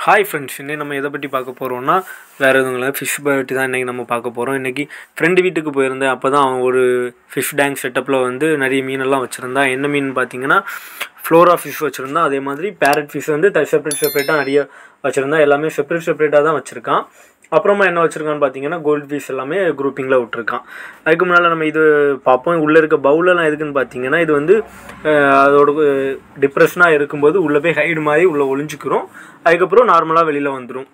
Hi friends, இன்றைக்கி நம்ம எதை பற்றி பார்க்க போகிறோம்னா வேறு எதுவும் இல்லை, ஃபிஷ் பற்றி தான் இன்றைக்கி நம்ம பார்க்க போகிறோம். இன்றைக்கி ஃப்ரெண்டு வீட்டுக்கு போயிருந்தேன். அப்போ தான் அவன் ஒரு ஃபிஷ் டேங்க் செட்டப்பில் வந்து நிறைய மீனெல்லாம் வச்சுருந்தான். என்ன மீன் பார்த்தீங்கன்னா ஃப்ளோரா ஃபிஷ் வச்சுருந்தான். அதே மாதிரி பேரட் ஃபிஷ் வந்து செப்பரேட்டாக நிறைய வச்சுருந்தான். எல்லாமே செப்பரேட்டாக தான் வச்சுருக்கான். அப்புறமா என்ன வச்சுருக்கான்னு பார்த்தீங்கன்னா கோல்டு ஃபிஷ் எல்லாமே குரூப்பிங்கில் விட்டுருக்கான். அதுக்கு முன்னால் நம்ம இது பார்ப்போம். உள்ளே இருக்க பவுலெல்லாம் எதுக்குன்னு பார்த்தீங்கன்னா இது வந்து அதோட டிப்ரெஷனாக இருக்கும்போது உள்ளே போய் ஹைடு மாதிரி உள்ளே ஒளிஞ்சிக்கிறோம். அதுக்கப்புறம் நார்மலாக வெளியில் வந்துடும்.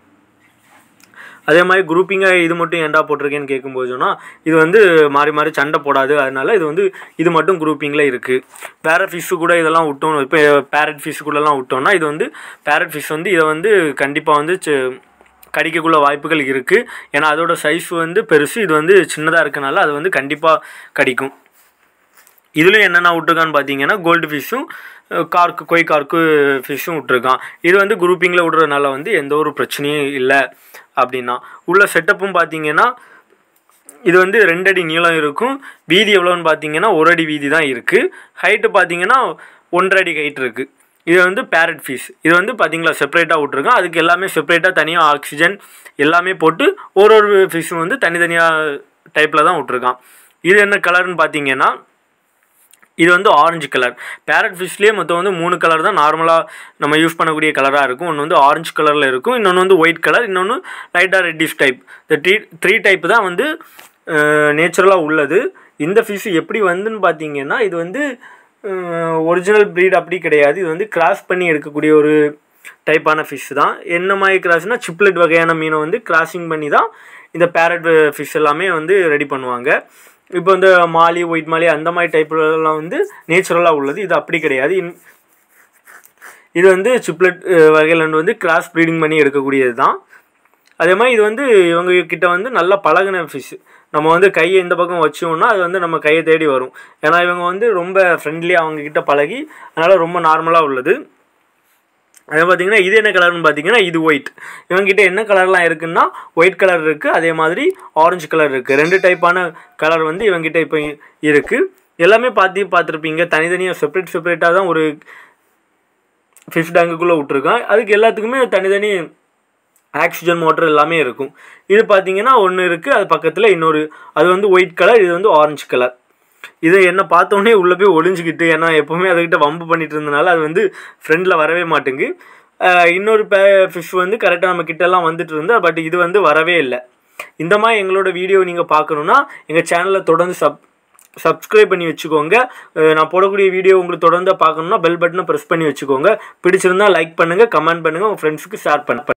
அதே மாதிரி குரூப்பிங்காக இது மட்டும் ஏன்டா போட்டிருக்கேன்னு கேட்கும்போது சொன்னால் இது வந்து மாறி மாறி சண்டை போடாது, அதனால இது வந்து இது மட்டும் குரூப்பிங்கில் இருக்குது. வேறு ஃபிஷ்ஷு கூட இதெல்லாம் விட்டோம். இப்போ பேரட் ஃபிஷ்ஷு கூடலாம் விட்டோம்னா இது வந்து பேரட் ஃபிஷ் வந்து இதை வந்து கண்டிப்பாக வந்து கடிக்கக்குள்ள வாய்ப்புகள் இருக்குது. ஏன்னா அதோட சைஸ் வந்து பெருசு, இது வந்து சின்னதாக இருக்கனால அது வந்து கண்டிப்பாக கடிக்கும். இதுலேயும் என்னென்ன விட்ருக்கான்னு பார்த்தீங்கன்னா கோல்டு ஃபிஷ்ஷும் கொய் கார்க்கு ஃபிஷ்ஷும் விட்ருக்கான். இது வந்து குரூப்பிங்கில் விட்றதுனால வந்து எந்த ஒரு பிரச்சனையும் இல்லை. அப்படின்னா உள்ள செட்டப்பும் பார்த்தீங்கன்னா இது வந்து 2 அடி நீளம் இருக்கும். வீதி எவ்வளோன்னு பார்த்தீங்கன்னா 1 அடி வீதி தான் இருக்குது. ஹைட்டு பார்த்தீங்கன்னா 1.5 அடி ஹைட் இருக்குது. இது வந்து பேரட் ஃபிஷ். இது வந்து பார்த்தீங்களா செப்பரேட்டாக விட்ருக்கான். அதுக்கு எல்லாமே செப்பரேட்டாக தனியாக ஆக்சிஜன் எல்லாமே போட்டு ஒரு ஃபிஷ்ஷும் வந்து தனித்தனியாக டைப்பில் தான் விட்ருக்கான். இது என்ன கலர்னு பார்த்தீங்கன்னா இது வந்து ஆரஞ்சு கலர். பேரட் ஃபிஷ்லேயே மொத்தம் வந்து 3 கலர் தான் நார்மலாக நம்ம யூஸ் பண்ணக்கூடிய கலராக இருக்கும். ஒன்று வந்து ஆரஞ்சு கலரில் இருக்கும், இன்னொன்று வந்து ஒயிட் கலர், இன்னொன்று லைட்டாக ரெட்டிஷ் டைப். இந்த 3 டைப் தான் வந்து நேச்சுரலாக உள்ளது. இந்த ஃபிஷ் எப்படி வந்துன்னு பார்த்தீங்கன்னா இது வந்து ஒரிஜினல் ப்ரீட் அப்படி கிடையாது. இது வந்து கிராஸ் பண்ணி எடுக்கக்கூடிய ஒரு டைப்பான ஃபிஷ் தான். என்ன மாதிரி கிராஸ்னால் சிப்லெட் வகையான மீனை வந்து கிராஸிங் பண்ணி தான் இந்த பேரட் ஃபிஷ் எல்லாமே வந்து ரெடி பண்ணுவாங்க. இப்போ இந்த மாலி, ஒயிட் மாலி அந்த மாதிரி டைப்லாம் வந்து நேச்சுரலாக உள்ளது. இது அப்படி கிடையாது. இது வந்து சிப்லெட் வகையில் வந்து கிராஸ் ப்ரீடிங் பண்ணி எடுக்கக்கூடியது தான். அதே மாதிரி இது வந்து இவங்க கிட்ட வந்து நல்லா பழகின ஃபிஷ். நம்ம வந்து கையை இந்த பக்கம் வச்சோம்னா அது வந்து நம்ம கையை தேடி வரும். ஏன்னா இவங்க வந்து ரொம்ப ஃப்ரெண்ட்லியாக அவங்கக்கிட்ட பழகி அதனால் ரொம்ப நார்மலாக உள்ளது. அதே பார்த்திங்கன்னா இது என்ன கலர்னு பார்த்தீங்கன்னா இது ஒயிட். இவங்ககிட்ட என்ன கலர்லாம் இருக்குன்னா ஒயிட் கலர் இருக்குது, அதே மாதிரி ஆரஞ்சு கலர் இருக்குது. 2 டைப்பான கலர் வந்து இவங்ககிட்ட இப்போ இருக்குது. எல்லாமே பார்த்துருப்பீங்க. தனித்தனியாக செப்பரேட்டாக தான் ஒரு ஃபிஷ் டேங்குக்குள்ளே விட்ருக்கான். அதுக்கு எல்லாத்துக்குமே தனித்தனி ஆக்சிஜன் மோட்டர் எல்லாமே இருக்கும். இது பார்த்தீங்கன்னா ஒன்று இருக்குது, அது பக்கத்தில் இன்னொரு, அது வந்து ஒயிட் கலர், இது வந்து ஆரஞ்சு கலர். இது என்ன பார்த்தோன்னே உள்ளே போய் ஒளிஞ்சிக்கிட்டு, ஏன்னா எப்போவுமே அதுக்கிட்ட வம்பு பண்ணிட்டு இருந்தனால அது வந்து ஃப்ரெண்டில் வரவே மாட்டேங்கு. இன்னொரு ஃபிஷ் வந்து கரெக்டாக நம்ம கிட்டலாம் வந்துட்டு இருந்தா, பட் இது வந்து வரவே இல்லை. இந்த மாதிரி எங்களோட வீடியோ நீங்கள் பார்க்கணுன்னா எங்கள் சேனலை தொடர்ந்து சப்ஸ்கிரைப் பண்ணி வச்சுக்கோங்க. நான் போடக்கூடிய வீடியோ உங்களுக்கு தொடர்ந்து பார்க்கணுன்னா பெல் பட்டனை ப்ரெஸ் பண்ணி வச்சுக்கோங்க. பிடிச்சிருந்தா லைக் பண்ணுங்கள், கமெண்ட் பண்ணுங்கள், உங்கள் ஃப்ரெண்ட்ஸுக்கு ஷேர் பண்ணுங்கள்.